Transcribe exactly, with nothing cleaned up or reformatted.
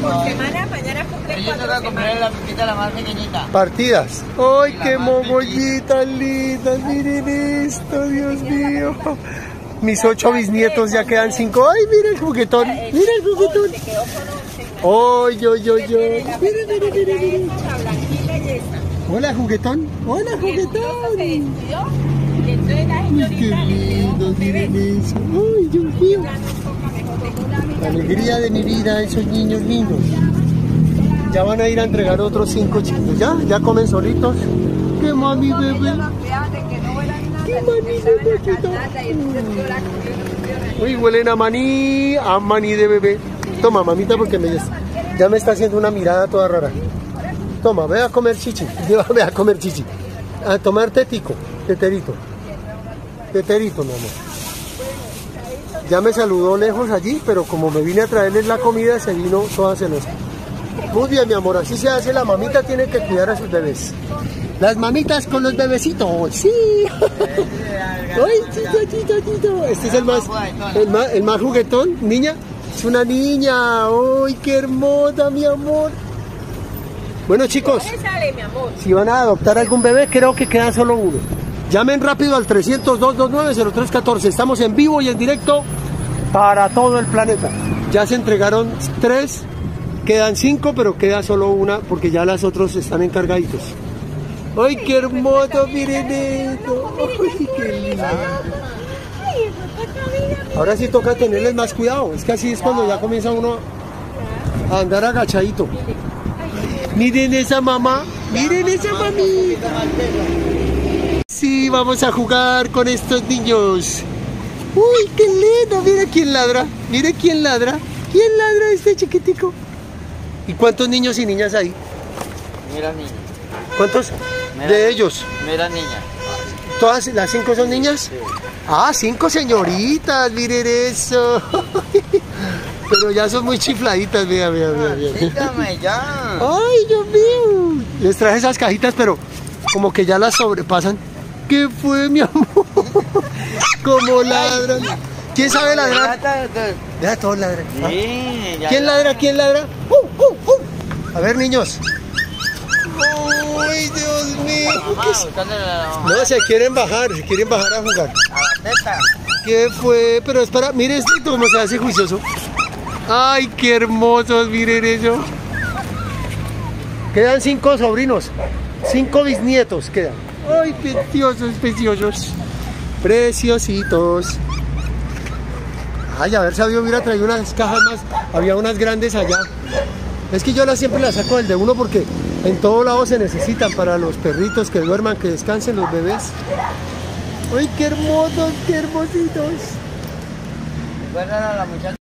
por semana, mañana cumple cuatro semanas. La pipita, la más pequeñita. Partidas. ¡Ay, qué mogollitas lindas! Miren esto, Dios mío. Mis ocho bisnietos ya quedan cinco. ¡Ay, mira el juguetón! ¡Mira el juguetón! ¡Ay, yo, yo, yo! ¡Miren, miren, miren, miren! Hola, juguetón. Hola, juguetón. ¡Ay, qué lindos! Miren eso. ¡Ay, Dios mío! La alegría de mi vida, esos niños lindos. Ya van a ir a entregar otros cinco chicos. ¿Ya? ¿Ya comen solitos? ¡Qué mami, bebé! ¡Qué mami, bebé! Uy, huelen a maní, a maní de bebé. Toma, mamita, porque me, ya me está haciendo una mirada toda rara. Toma, ve a comer chichi. Ve a comer chichi. A tomar tetico, teterito. Teterito, mi amor. Ya me saludó lejos allí, pero como me vine a traerles la comida, se vino toda celosa. Muy bien, mi amor, así se hace. La mamita tiene que cuidar a sus bebés. Las mamitas con los bebecitos, sí. Ay, chito, chito, chito. Este es el más, el más, el más juguetón, niña. Es una niña. Ay, qué hermosa, mi amor. Bueno, chicos, si van a adoptar algún bebé, creo que queda solo uno. Llamen rápido al trescientos dos, veintinueve, cero tres catorce. Estamos en vivo y en directo para todo el planeta. Ya se entregaron tres, quedan cinco, pero queda solo una porque ya las otras están encargaditos. ¡Ay, qué hermoso! Miren esto. ¡Ay, qué lindo! Ahora sí toca tenerles más cuidado. Es que así es cuando ya comienza uno a andar agachadito. Miren esa mamá. Miren esa mamita. Sí, vamos a jugar con estos niños. ¡Uy, qué lindo! Mira quién ladra. Mire quién ladra. ¿Quién ladra este chiquitico? ¿Y cuántos niños y niñas hay? Mira, niña. ¿Cuántos Mira, de ellos? Mira, niña. ¿Todas las cinco son niñas? Sí. Ah, cinco señoritas, miren eso. Pero ya son muy chifladitas, mira, mira, mira. mira. Dígame ya. Ay, Dios mío. Les traje esas cajitas, pero como que ya las sobrepasan. ¿Qué fue, mi amor? ¿Cómo ladran? ¿Quién sabe ladrar? Deja todos ladran. Sí, ya, ¿Quién ya. ladra? ¿Quién ladra? Uh, uh, uh. A ver, niños. ¡Ay, Dios mío! Mamá, buscándole la mamá. No, se quieren bajar, se quieren bajar a jugar. A la teta. ¿Qué fue? Pero espera, mire esto cómo se hace juicioso. ¡Ay, qué hermosos! Miren eso. Quedan cinco sobrinos, cinco bisnietos quedan. ¡Ay, preciosos, preciosos! Preciositos. Ay, a ver si había hubiera traído unas cajas más. Había unas grandes allá. Es que yo las siempre las saco del de uno porque en todo lado se necesitan para los perritos que duerman, que descansen los bebés. ¡Ay, qué hermosos, qué hermositos! Recuerdan a la muchacha.